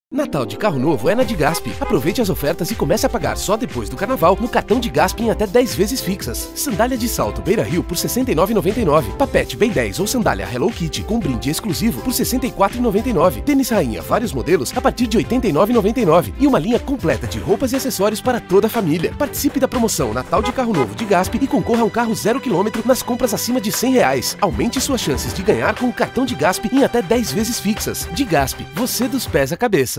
Natal de carro novo é na Digasp. Aproveite as ofertas e comece a pagar só depois do carnaval no cartão Digasp em até 10 vezes fixas. Sandália de salto Beira Rio por R$ 69,99. Papete Bem 10 ou sandália Hello Kitty com brinde exclusivo por R$ 64,99. Tênis Rainha, vários modelos a partir de R$ 89,99. E uma linha completa de roupas e acessórios para toda a família. Participe da promoção Natal de carro novo Digasp e concorra a um carro 0 km nas compras acima de R$ 100. Aumente suas chances de ganhar com o cartão Digasp em até 10 vezes fixas. Digasp, você dos pés à cabeça.